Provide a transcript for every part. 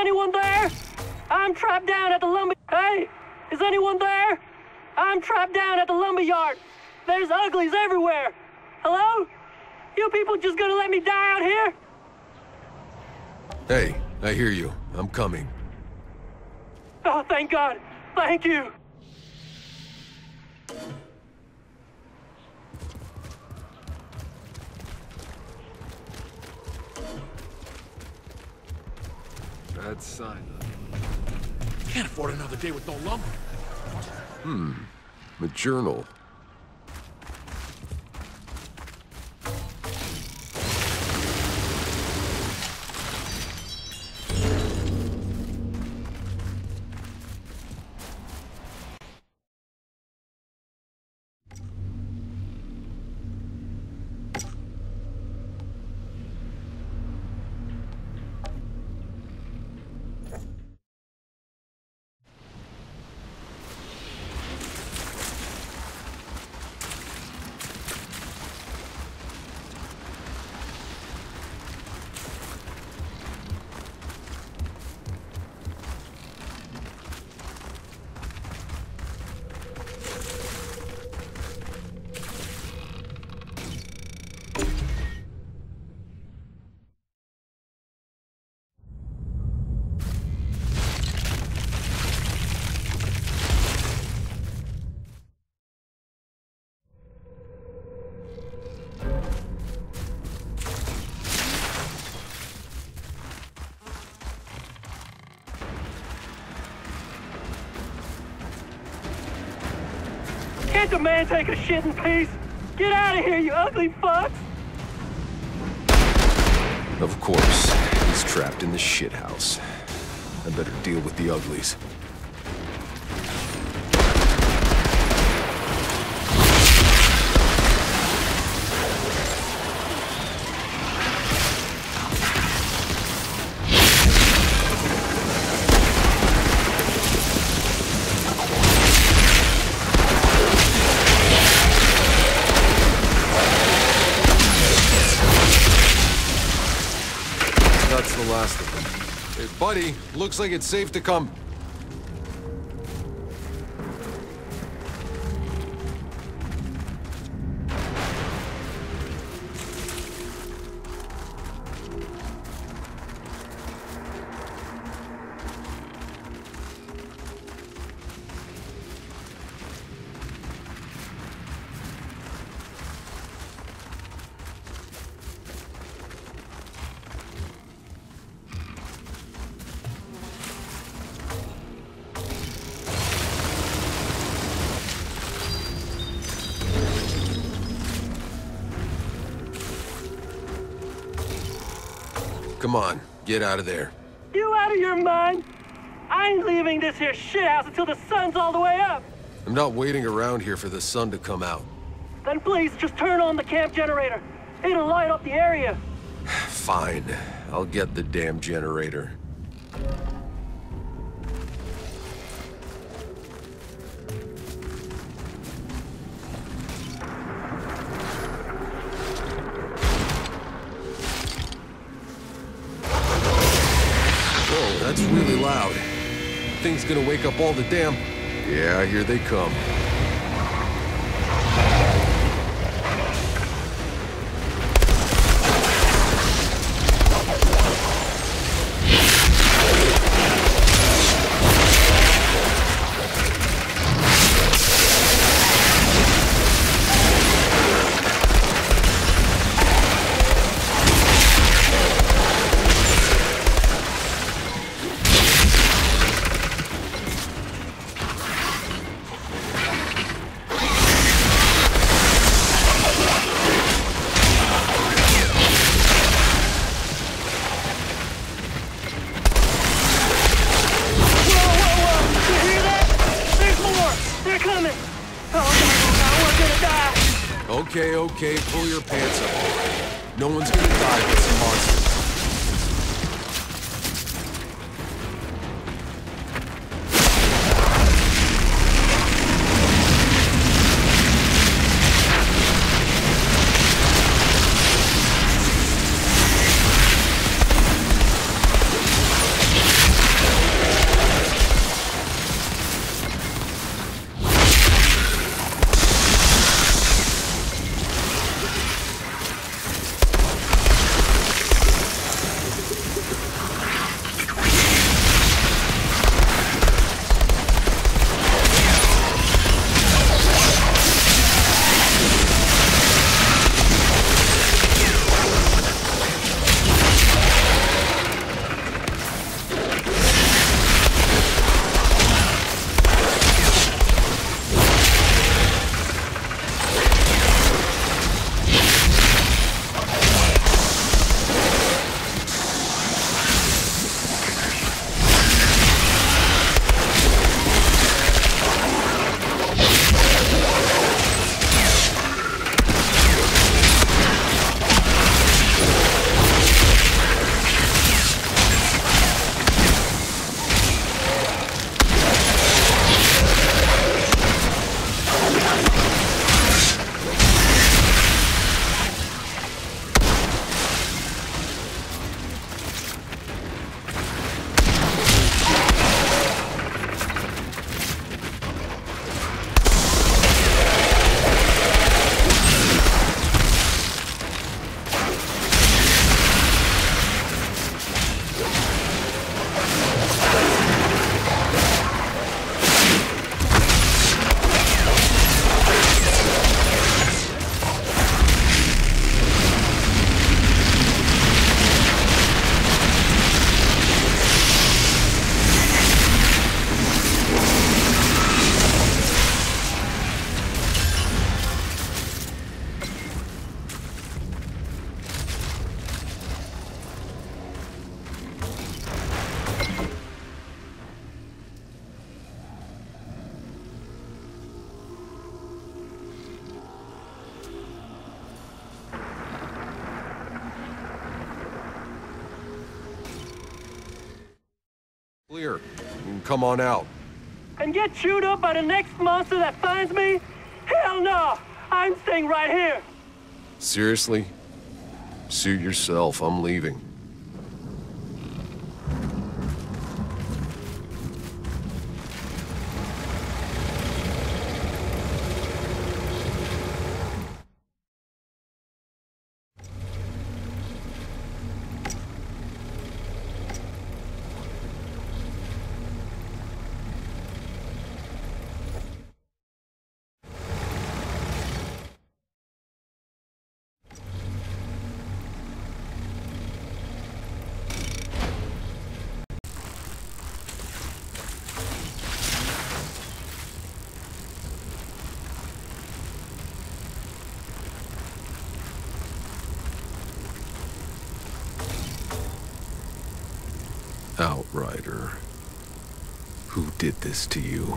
anyone there? I'm trapped down at the lumber... Hey, is anyone there? I'm trapped down at the lumberyard. There's uglies everywhere. Hello? You people just gonna let me die out here? Hey, I hear you. I'm coming. Oh, thank God. Thank you. Bad sign. Can't afford another day with no lumber. A journal. Can't the man take a shit in peace? Get out of here, you ugly fucks! Of course. He's trapped in the shithouse. I better deal with the uglies. That's the last of them. Hey, buddy, looks like it's safe to come. Come on, get out of there. You out of your mind? I ain't leaving this here shithouse until the sun's all the way up. I'm not waiting around here for the sun to come out. Then please, just turn on the camp generator. It'll light up the area. Fine. I'll get the damn generator. Whoa, that's really loud. Thing's gonna wake up all the damn... Yeah, here they come. Okay, pull your pants up already. No one's gonna die with some monsters. Clear. You can come on out. And get chewed up by the next monster that finds me? Hell no! I'm staying right here! Seriously? Suit yourself, I'm leaving. Outrider. Who did this to you?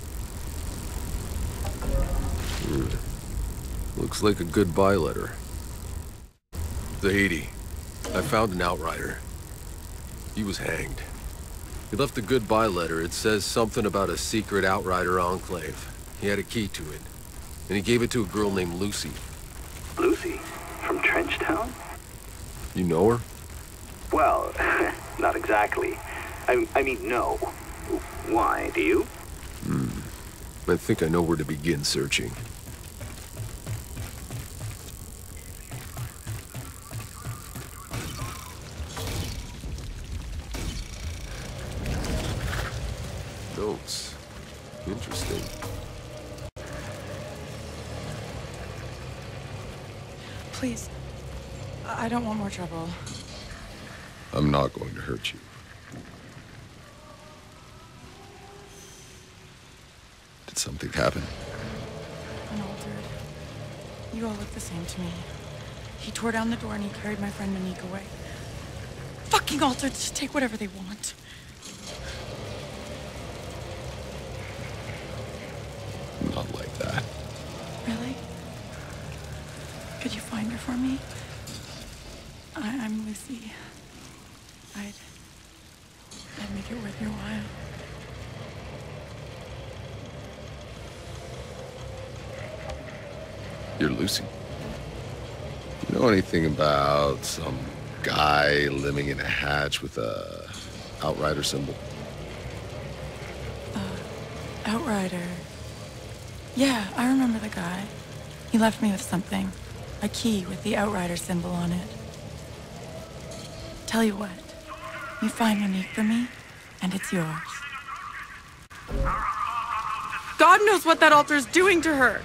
Looks like a goodbye letter. Zahidi, I found an Outrider. He was hanged. He left a goodbye letter. It says something about a secret Outrider enclave. He had a key to it, and he gave it to a girl named Lucy. Lucy? From Trenchtown? You know her? Well, not exactly. I mean, no. Why, do you? I think I know where to begin searching. Notes. Interesting. Please. I don't want more trouble. I'm not going to hurt you. Did something happen? Unaltered. You all look the same to me. He tore down the door and he carried my friend Enoch away. Fucking altered, just take whatever they want. Not like that. Really? Could you find her for me? I'm Lucy. I'd make it worth your while. You're Lucy. You know anything about some guy living in a hatch with a Outrider symbol? Outrider. Yeah, I remember the guy. He left me with something. A key with the Outrider symbol on it. Tell you what. You find Monique for me, and it's yours. God knows what that altar's doing to her!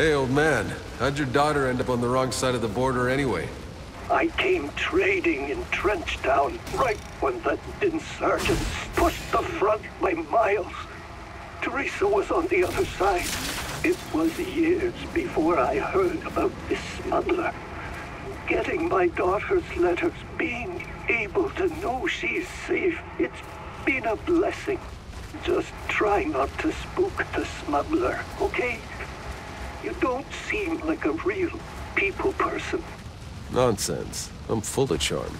Hey, old man. How'd your daughter end up on the wrong side of the border anyway? I came trading in Trenchtown right when the insurgents pushed the front by miles. Teresa was on the other side. It was years before I heard about this smuggler. Getting my daughter's letters, being able to know she's safe, it's been a blessing. Just try not to spook the smuggler, okay? You don't seem like a real people person. Nonsense. I'm full of charm.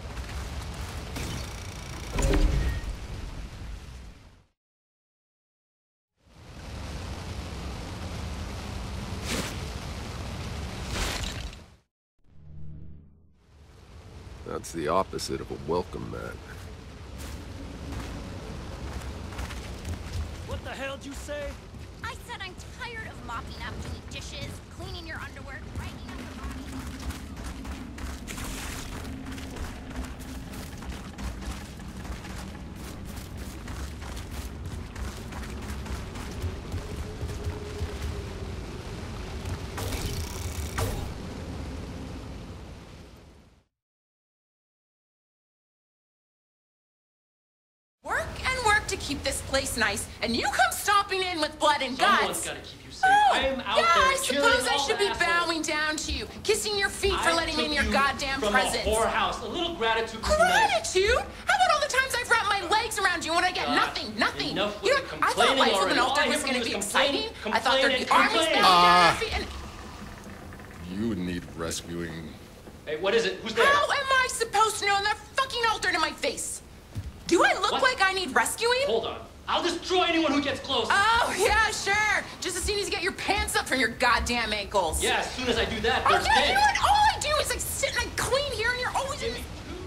That's the opposite of a welcome mat. What the hell did you say? I said I'm tired of mopping up, doing dishes, cleaning your underwear, dragging up your body. To keep this place nice, and you come stomping in with blood and guts. Someone's gotta keep you safe. Oh, I am out yeah, there I suppose I should be assholes. bowing down to you, kissing your feet for letting me in your goddamn presence. From a whorehouse. A little gratitude would be nice. Gratitude? How about all the times I've wrapped my legs around you when I get nothing? Enough You know, with the I thought life with complaining an altar already. was All I going to hear be from you is exciting. I thought there'd be complaining, armies complaining. down your feet and... You need rescuing. Hey, what is it? Who's there? How am I supposed to know that fucking altar to my face? Do I look What? like I need rescuing? Hold on. I'll destroy anyone who gets close. Oh, yeah, sure. Just as soon as you get your pants up from your goddamn ankles. Yeah, as soon as I do that, Oh, there's yeah, you dead. know what? All I do is like sit and I clean here and you're always in...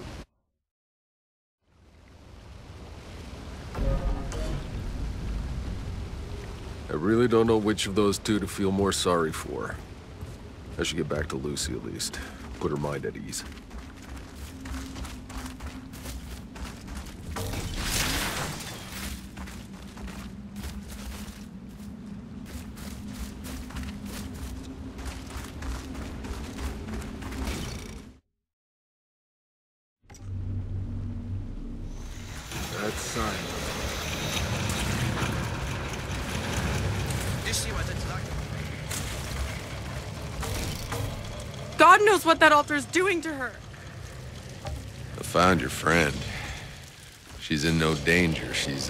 I really don't know which of those two to feel more sorry for. I should get back to Lucy at least. Put her mind at ease. That's sign. God knows what that altar is doing to her. I found your friend. She's in no danger. She's,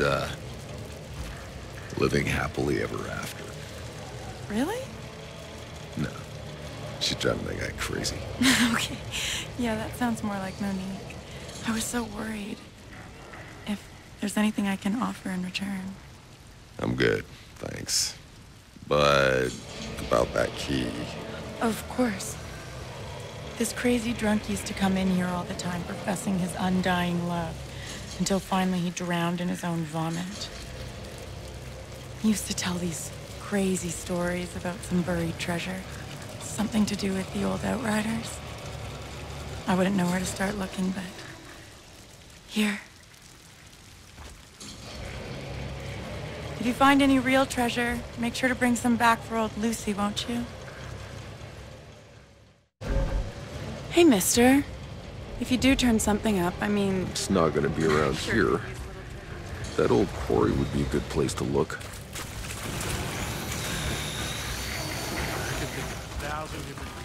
living happily ever after. Really? No. She's driving that guy crazy. Okay. Yeah, that sounds more like Monique. I was so worried. If there's anything I can offer in return. I'm good, thanks. But about that key... Of course. This crazy drunk used to come in here all the time, professing his undying love, until finally he drowned in his own vomit. He used to tell these crazy stories about some buried treasure. Something to do with the old Outriders. I wouldn't know where to start looking, but... here. If you find any real treasure, make sure to bring some back for old Lucy, won't you? Hey, mister. If you do turn something up, I mean... It's not gonna be around here. That old quarry would be a good place to look. I can think of 1,000 different reasons.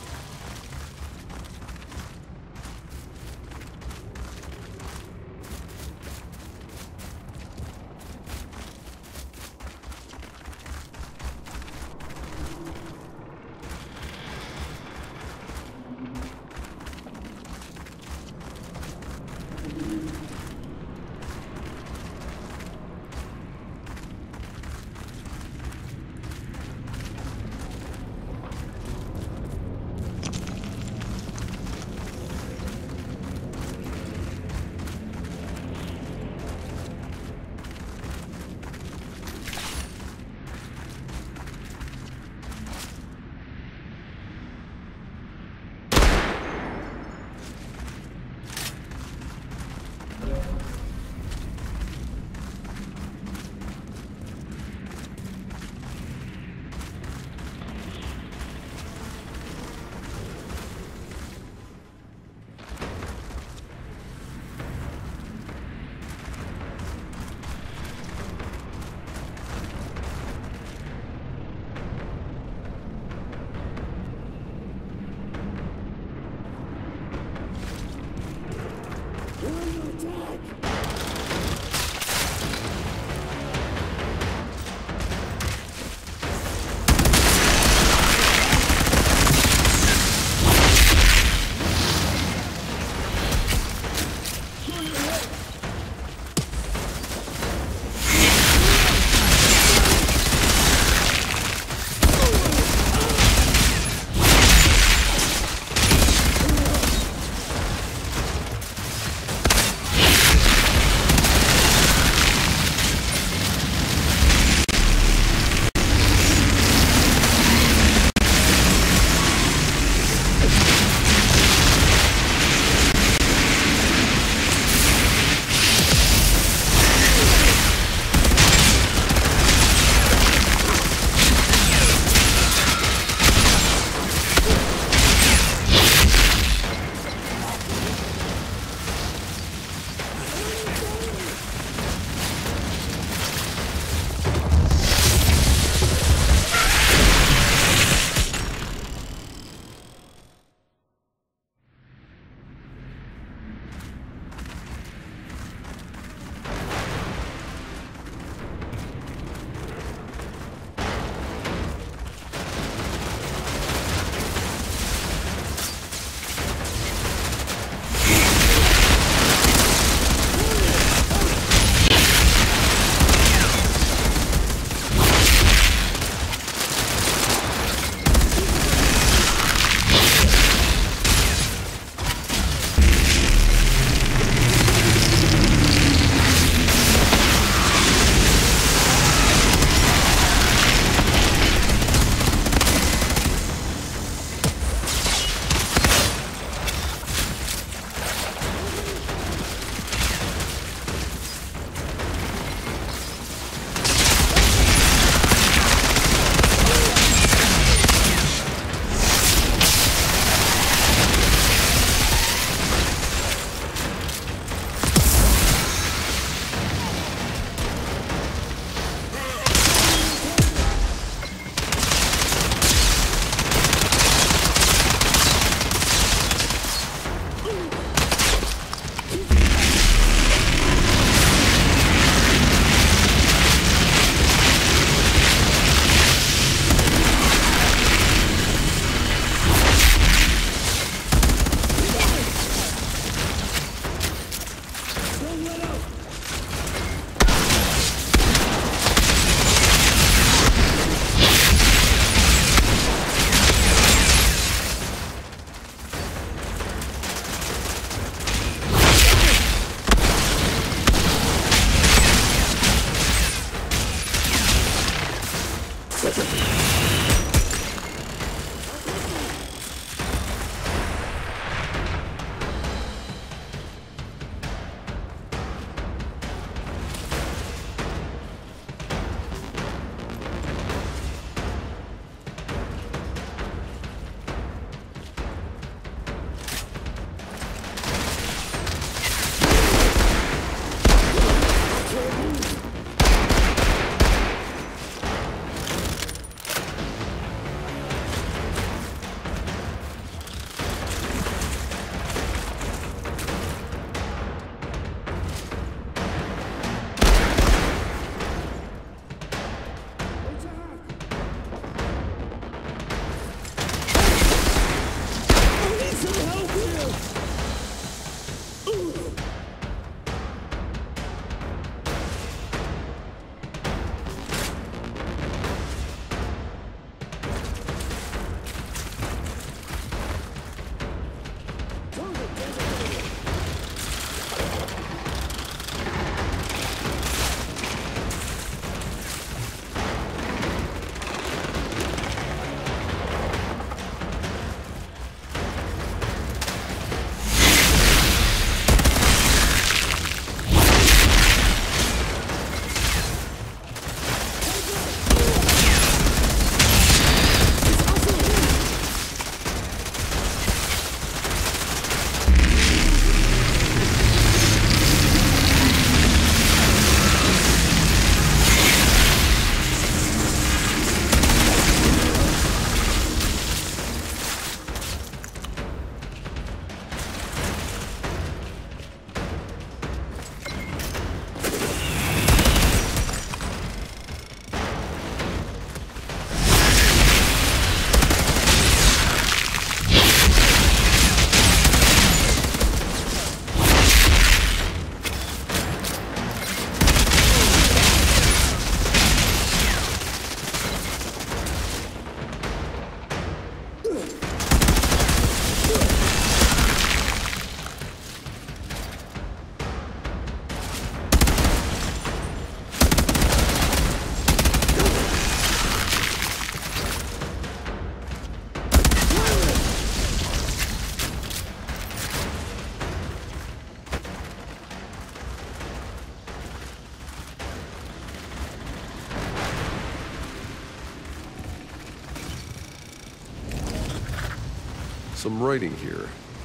Some writing here.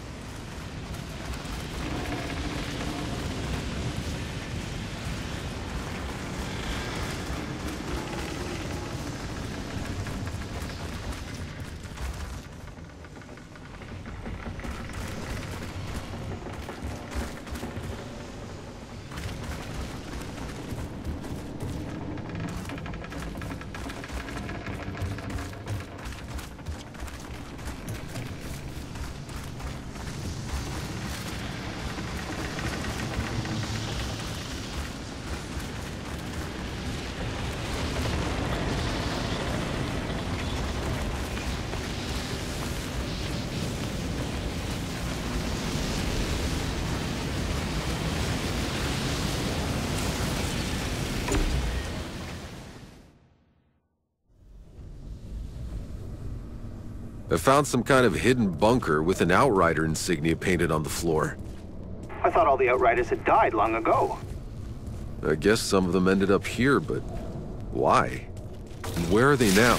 I found some kind of hidden bunker with an Outrider insignia painted on the floor. I thought all the Outriders had died long ago. I guess some of them ended up here, but why? And where are they now?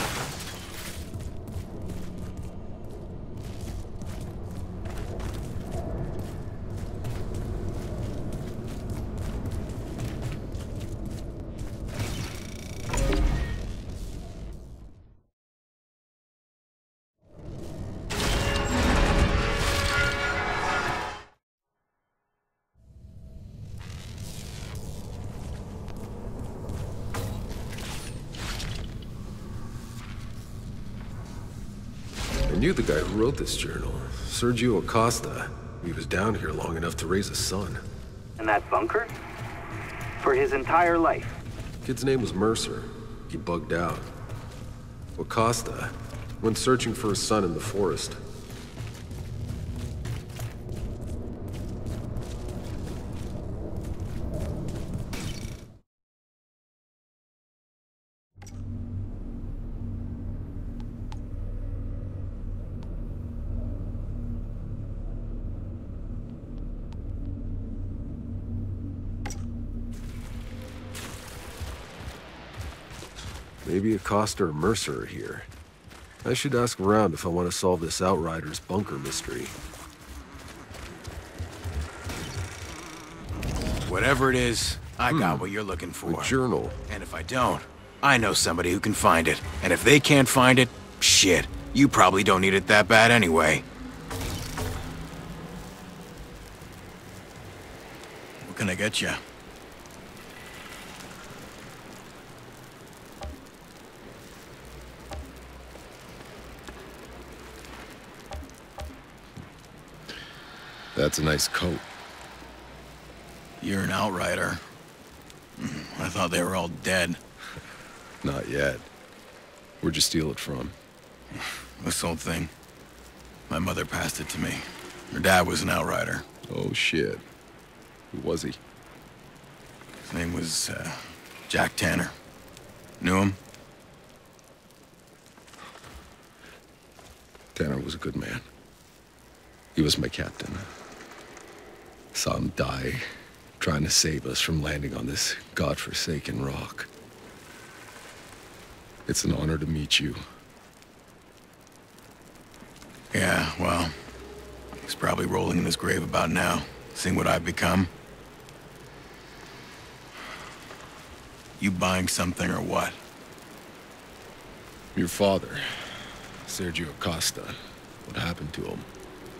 I knew the guy who wrote this journal, Sergio Acosta. He was down here long enough to raise a son. In that bunker? For his entire life. Kid's name was Mercer. He bugged out. Acosta went searching for his son in the forest. Maybe Acosta or Mercer are here. I should ask around if I want to solve this Outriders bunker mystery. Whatever it is, I got what you're looking for. A journal. And if I don't, I know somebody who can find it. And if they can't find it, shit, you probably don't need it that bad anyway. What can I get you? That's a nice coat. You're an Outrider. I thought they were all dead. Not yet. Where'd you steal it from? This old thing. My mother passed it to me. Her dad was an Outrider. Oh, shit. Who was he? His name was, Jack Tanner. Knew him? Tanner was a good man. He was my captain. Saw him die, trying to save us from landing on this godforsaken rock. It's an honor to meet you. Yeah, well, he's probably rolling in his grave about now, seeing what I've become. You buying something or what? Your father, Sergio Acosta. What happened to him?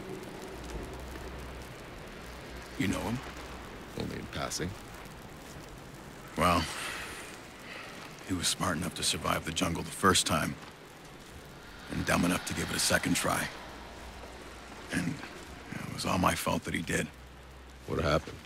You know him? Only in passing. Well, he was smart enough to survive the jungle the first time, and dumb enough to give it a second try. And it was all my fault that he did. What happened?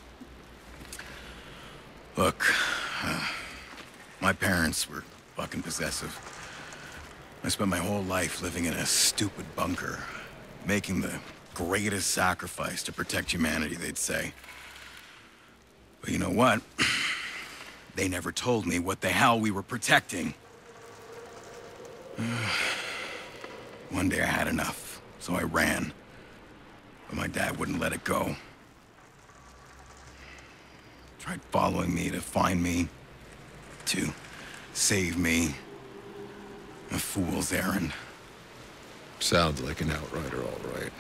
Look, my parents were fucking possessive. I spent my whole life living in a stupid bunker, making the greatest sacrifice to protect humanity, they'd say. But you know what? They never told me what the hell we were protecting. One day I had enough, so I ran. But my dad wouldn't let it go. Tried following me to find me, to save me. A fool's errand. Sounds like an Outrider, all right.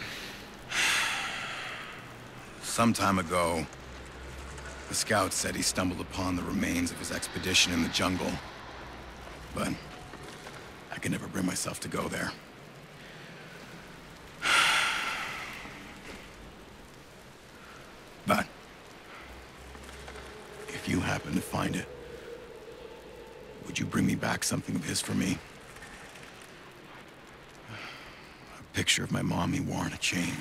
Some time ago, the scout said he stumbled upon the remains of his expedition in the jungle. But I could never bring myself to go there. But if you happen to find it, would you bring me back something of his for me? A picture of my mom he wore on a chain.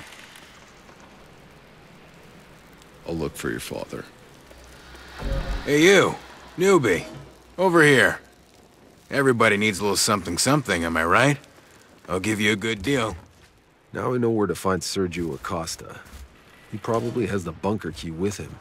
I'll look for your father. Hey you, newbie, over here. Everybody needs a little something, am I right? I'll give you a good deal. Now I know where to find Sergio Acosta. He probably has the bunker key with him.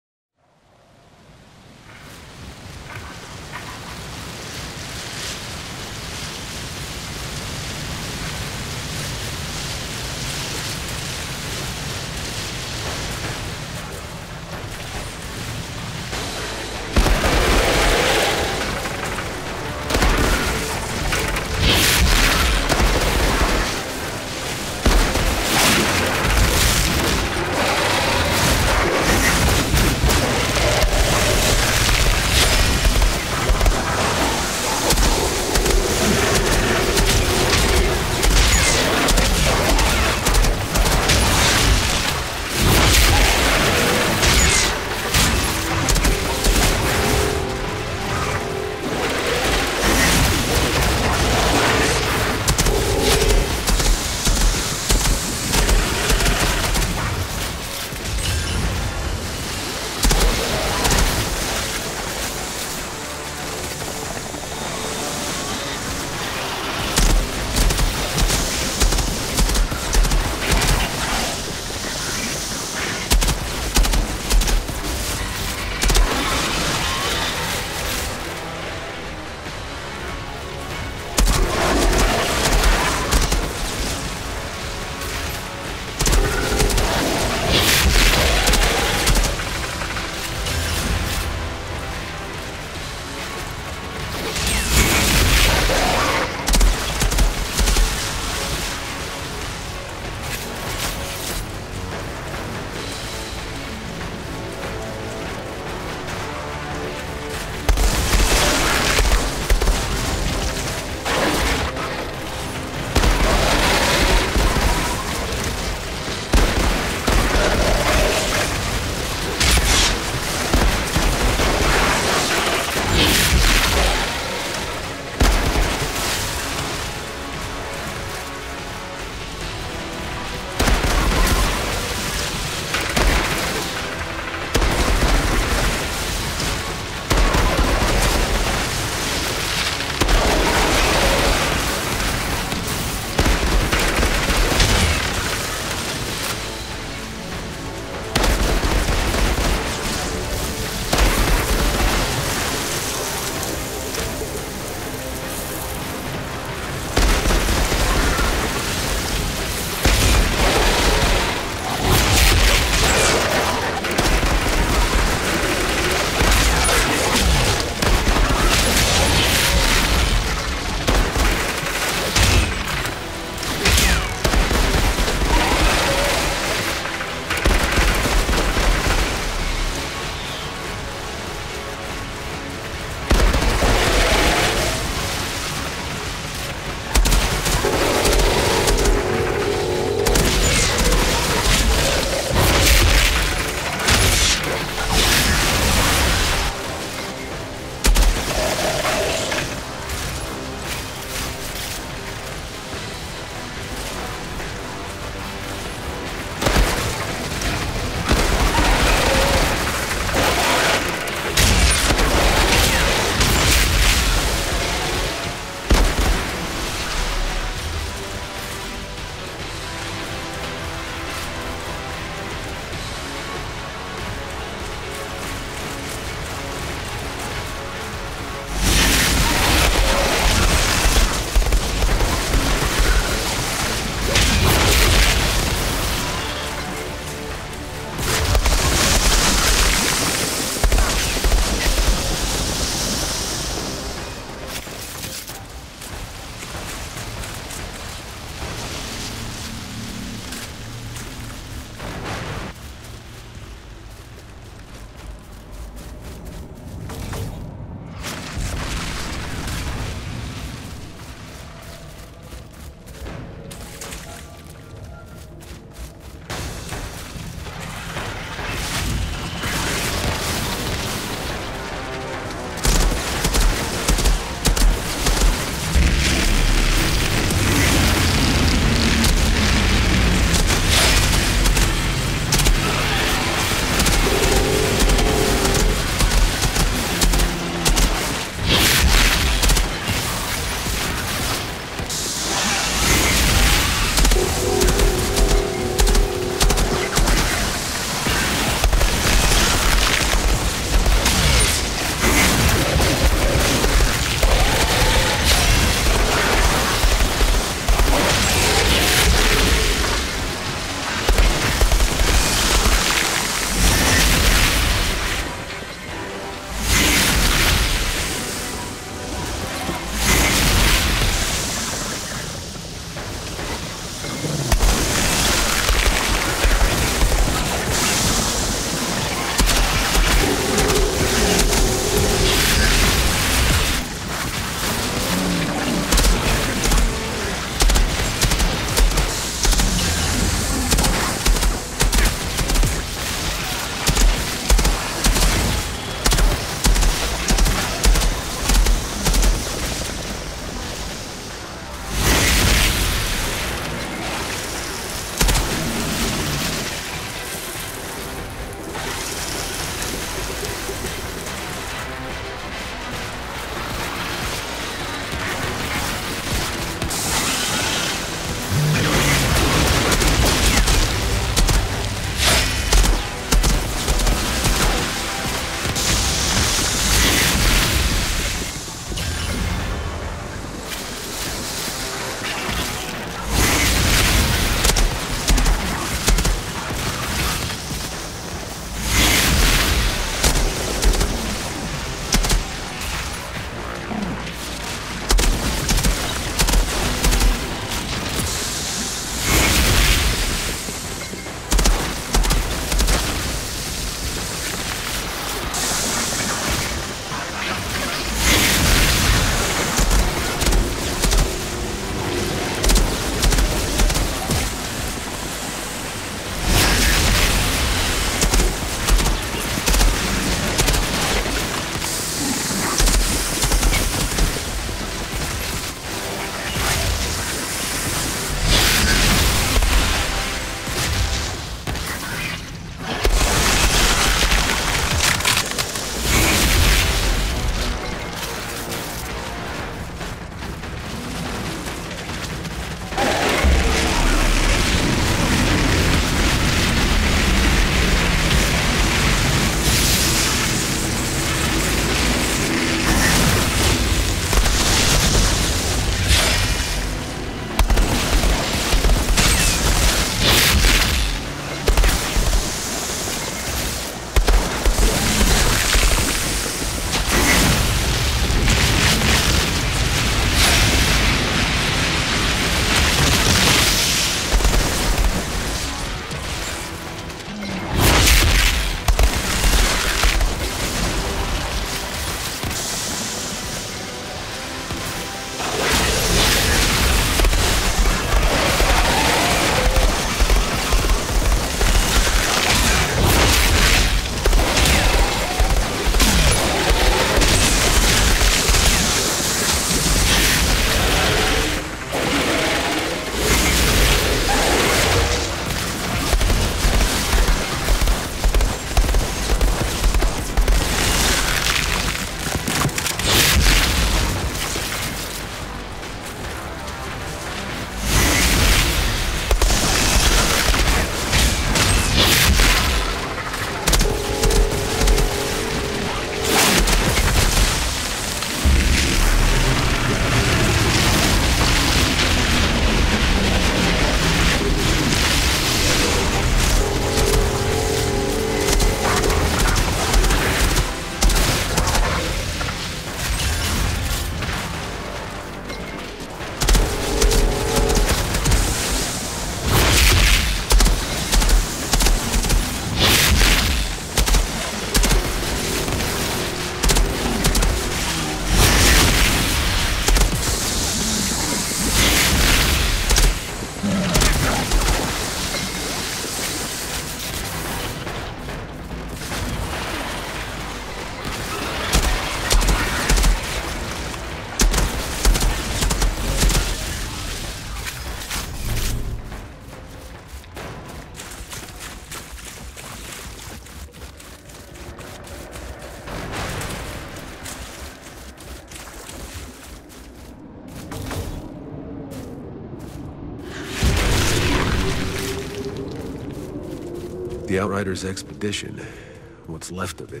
The Outriders expedition. What's left of it.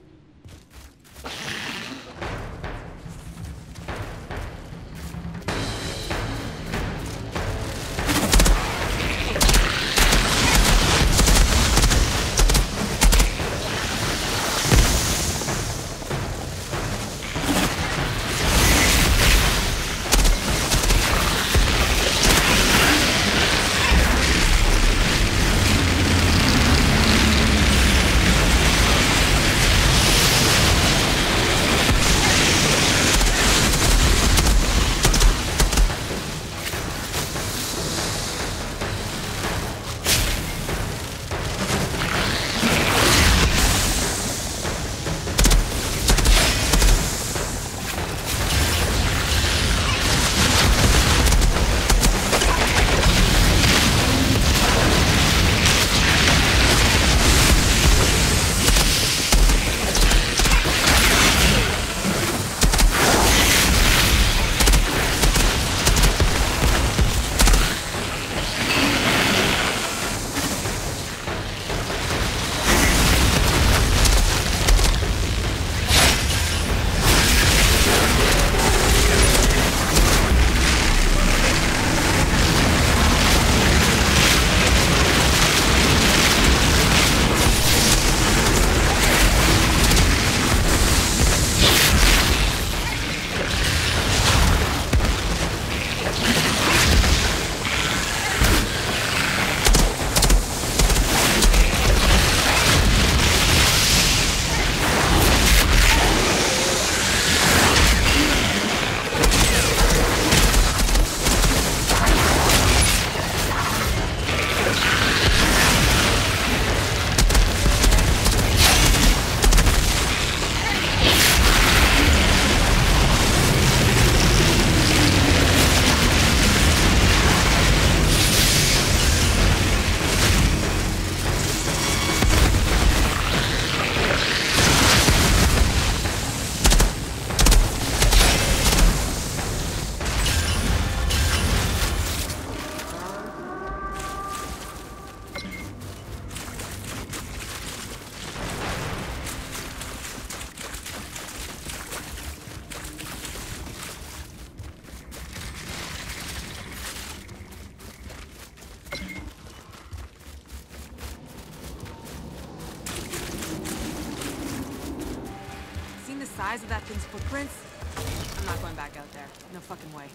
Size of that thing's footprints? I'm not going back out there. No fucking way.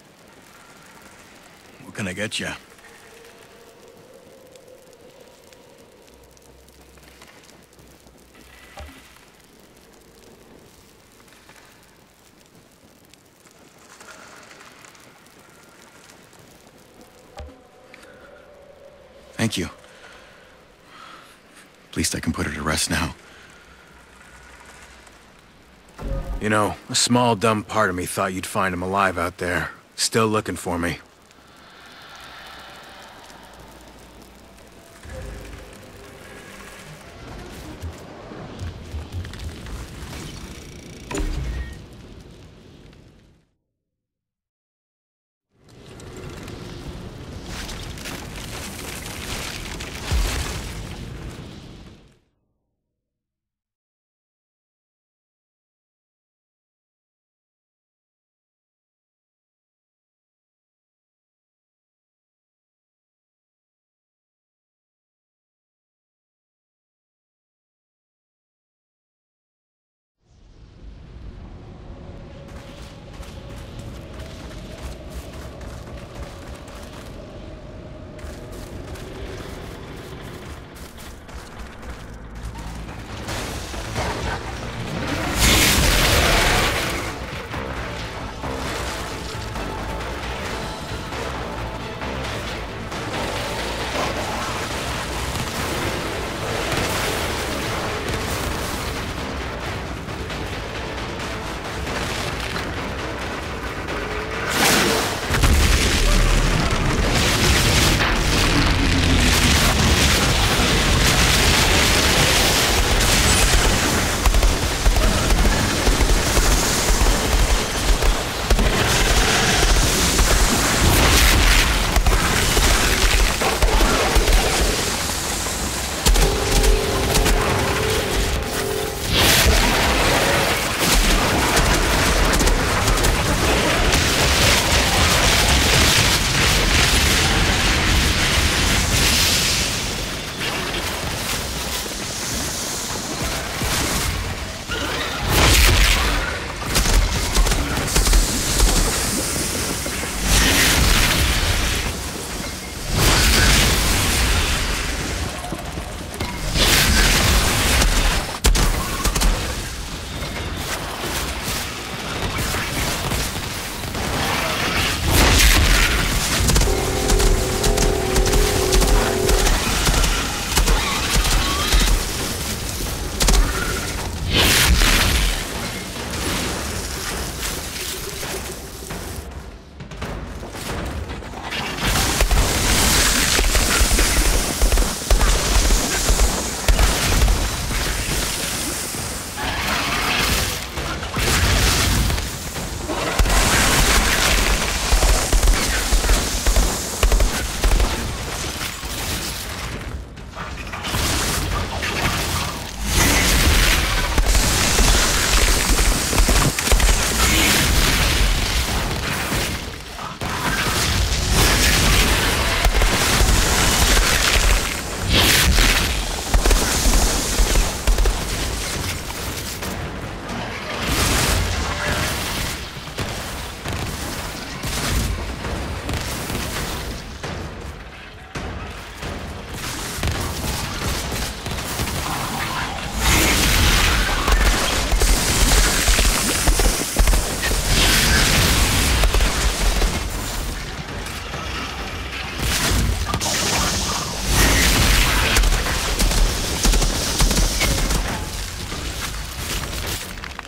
What can I get you? Thank you. At least I can put her to rest now. You know, a small, dumb part of me thought you'd find him alive out there, still looking for me.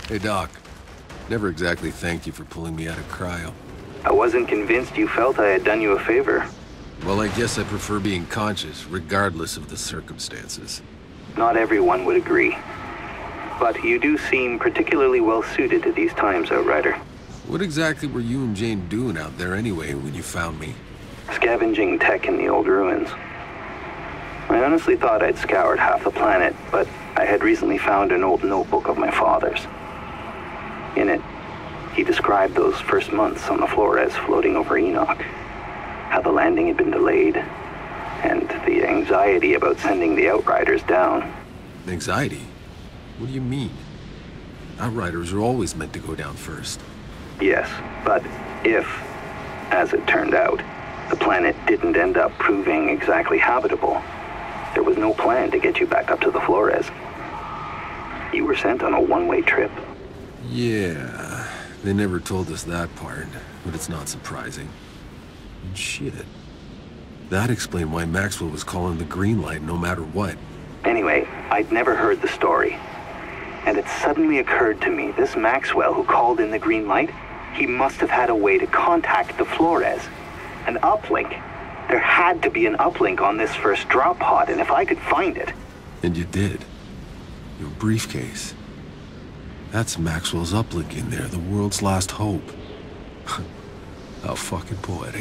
Hey, Doc. Never exactly thanked you for pulling me out of cryo. I wasn't convinced you felt I had done you a favor. Well, I guess I prefer being conscious, regardless of the circumstances. Not everyone would agree. But you do seem particularly well suited to these times, Outrider. What exactly were you and Jane doing out there anyway when you found me? Scavenging tech in the old ruins. I honestly thought I'd scoured half the planet, but I had recently found an old notebook of my father's. In it, he described those first months on the Flores floating over Enoch. How the landing had been delayed, and the anxiety about sending the Outriders down. Anxiety? What do you mean? Outriders are always meant to go down first. Yes, but if, as it turned out, the planet didn't end up proving exactly habitable, there was no plan to get you back up to the Flores. You were sent on a one-way trip. Yeah, they never told us that part, but it's not surprising. And shit. That explained why Maxwell was calling the green light no matter what. Anyway, I'd never heard the story. And it suddenly occurred to me, this Maxwell who called in the green light, he must have had a way to contact the Flores. An uplink. There had to be an uplink on this first drop pod, and if I could find it... And you did. Your briefcase. That's Maxwell's uplink in there, the world's last hope. How fucking poetic.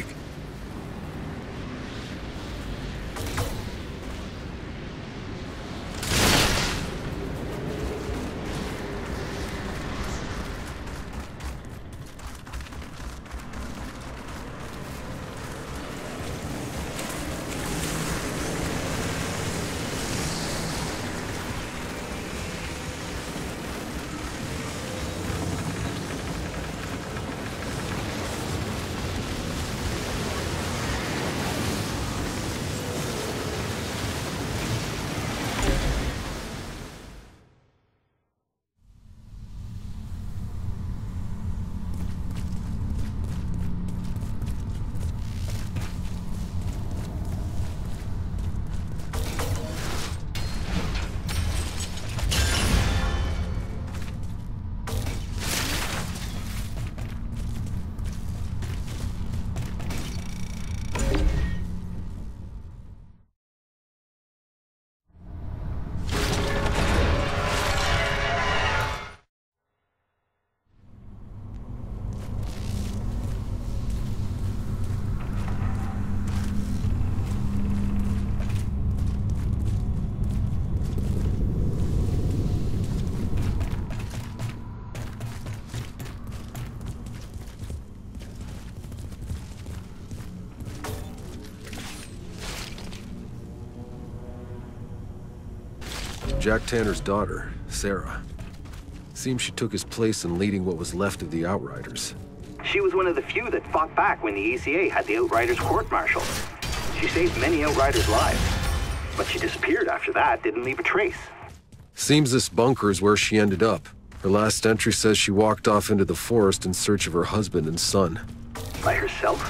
Jack Tanner's daughter, Sarah. Seems she took his place in leading what was left of the Outriders. She was one of the few that fought back when the ECA had the Outriders court-martialed. She saved many Outriders' lives. But she disappeared after that, didn't leave a trace. Seems this bunker is where she ended up. Her last entry says she walked off into the forest in search of her husband and son. By herself?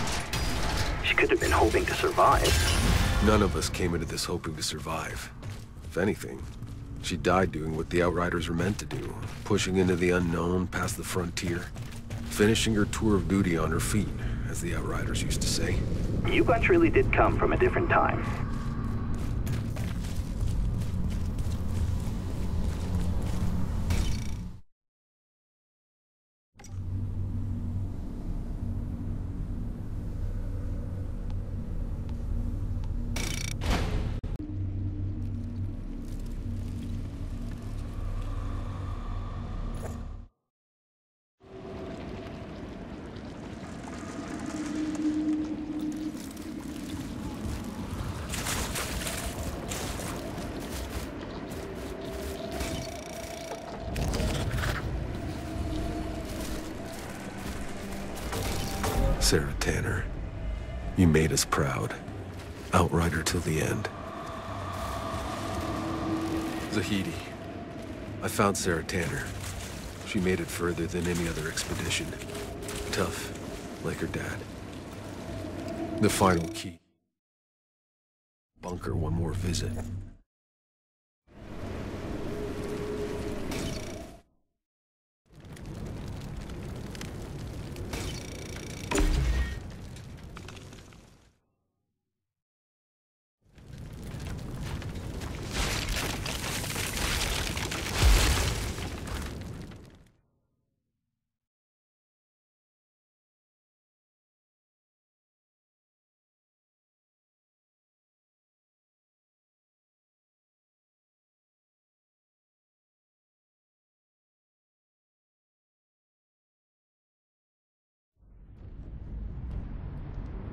She could have been hoping to survive. None of us came into this hoping to survive. If anything, she died doing what the Outriders were meant to do, pushing into the unknown past the frontier, finishing her tour of duty on her feet, as the Outriders used to say. You bunch really did come from a different time. Sarah Tanner, you made us proud. Outrider till the end. Zahidi, I found Sarah Tanner. She made it further than any other expedition. Tough, like her dad. The final key. Bunker one more visit.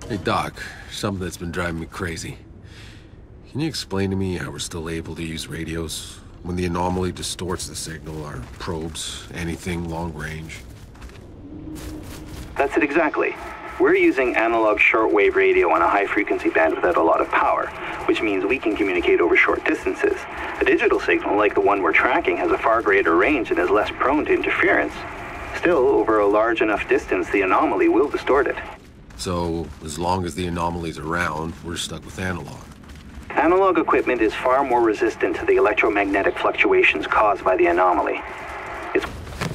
Hey, Doc, something that's been driving me crazy. Can you explain to me how we're still able to use radios when the anomaly distorts the signal, our probes, anything long range? That's it exactly. We're using analog shortwave radio on a high-frequency band without a lot of power, which means we can communicate over short distances. A digital signal, like the one we're tracking, has a far greater range and is less prone to interference. Still, over a large enough distance, the anomaly will distort it. So, as long as the anomaly's around, we're stuck with analog. Analog equipment is far more resistant to the electromagnetic fluctuations caused by the anomaly. It's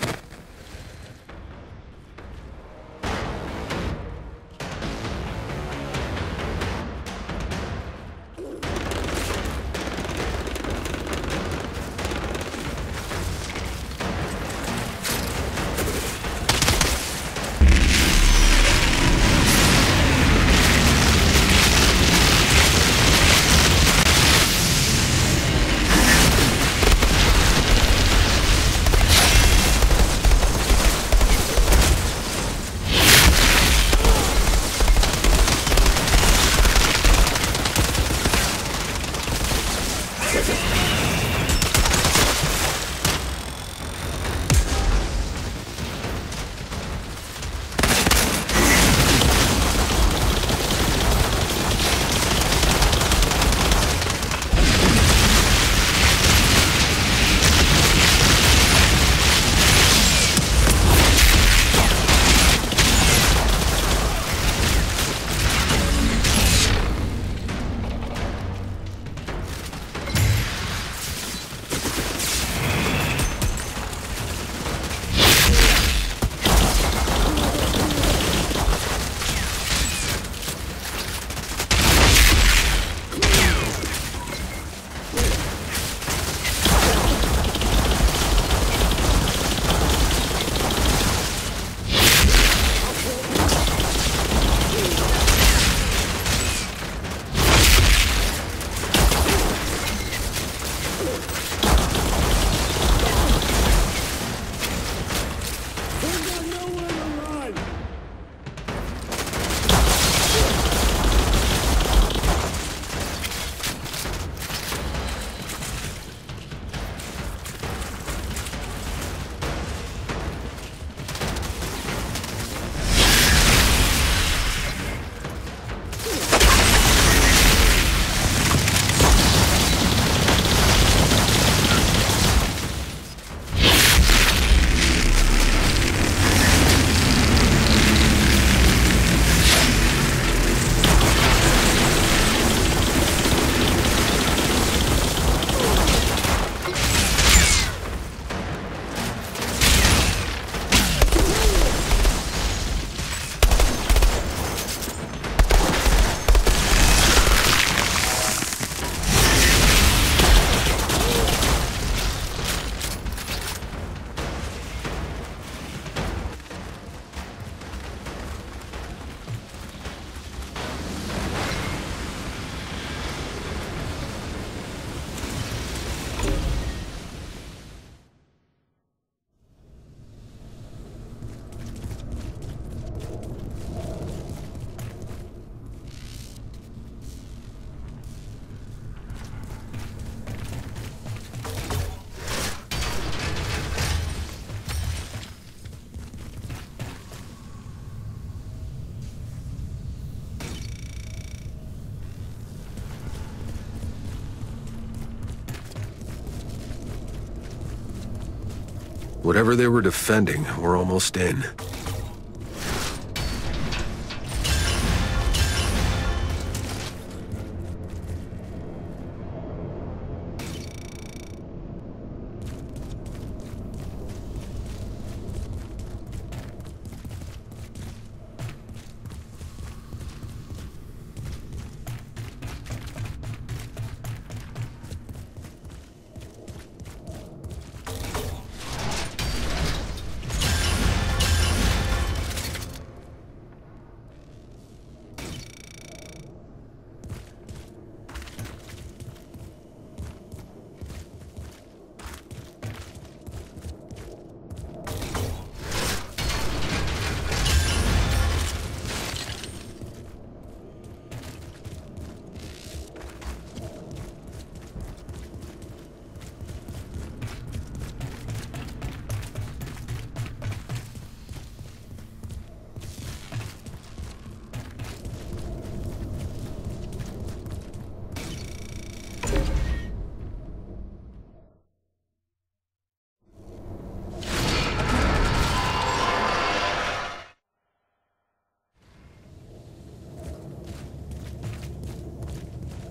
Whatever they were defending, we're almost in.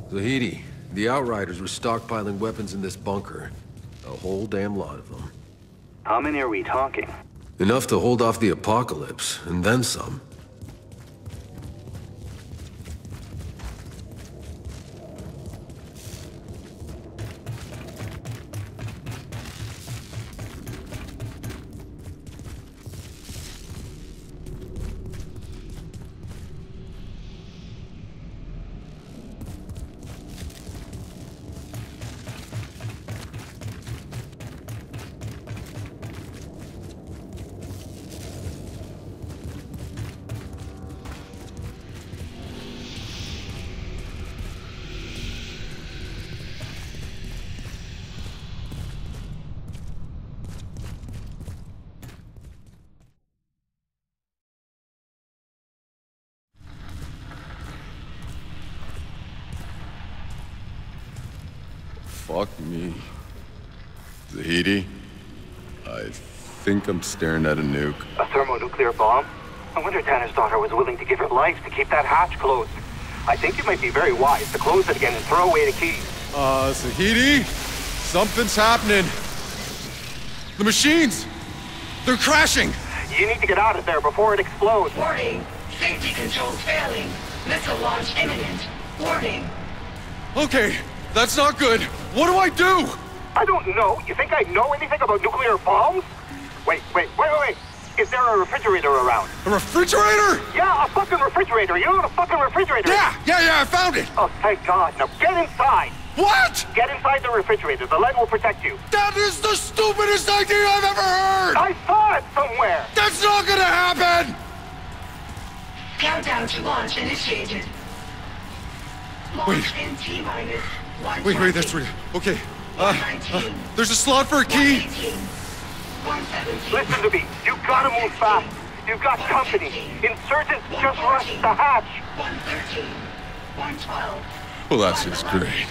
Zahidi, the Outriders were stockpiling weapons in this bunker. A whole damn lot of them. How many are we talking? Enough to hold off the apocalypse, and then some. Fuck me. Zahidi? I think I'm staring at a nuke. A thermonuclear bomb? I wonder Tanner's daughter was willing to give her life to keep that hatch closed. I think it might be very wise to close it again and throw away the keys. Zahidi? Something's happening. The machines! They're crashing! You need to get out of there before it explodes. Warning! Safety controls failing. Missile launch imminent. Warning! Okay, that's not good. What do I do? I don't know. You think I know anything about nuclear bombs? Wait. Is there a refrigerator around? A refrigerator? Yeah, a fucking refrigerator. You know what a fucking refrigerator is? Yeah, I found it. Oh, thank God. Now get inside. What? Get inside the refrigerator. The lead will protect you. That is the stupidest idea I've ever heard! I saw it somewhere. That's not gonna happen! Countdown to launch initiated. Launch in T-minus 120. Wait, that's right. Okay. 119. There's a slot for a key. 118. 117. Listen to me. You've got to move fast. You've got company. Insurgents just rushed the hatch. 113. 112. Well, that's just great.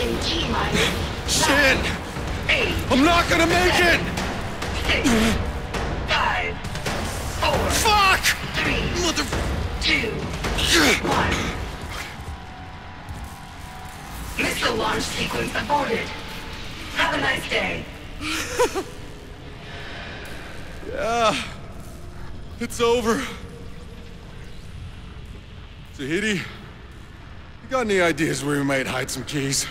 in T-minus Shit! 8. I'm not gonna make it! 6, 5, 4, Fuck! 3, Mother... 2, 1. Missile launch sequence aborted. Have a nice day. Yeah. It's over. Zahidi, you got any ideas where we might hide some keys?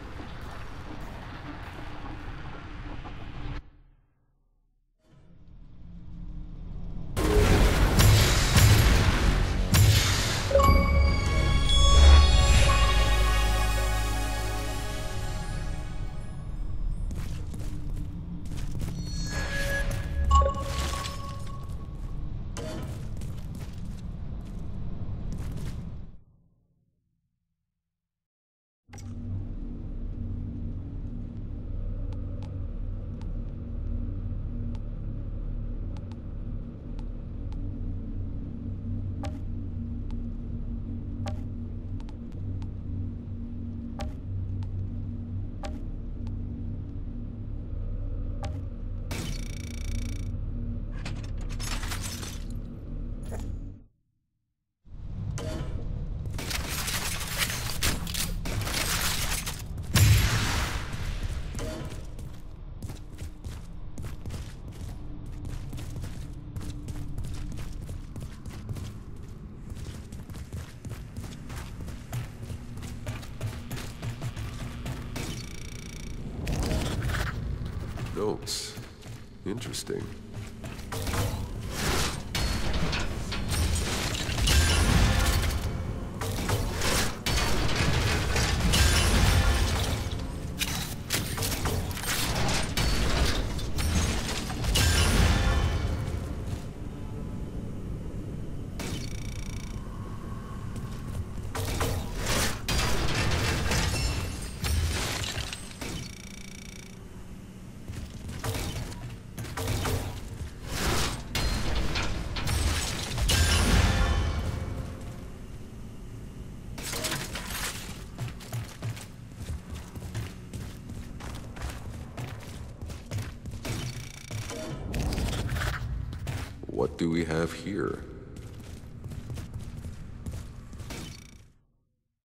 Notes. Interesting. What do we have here?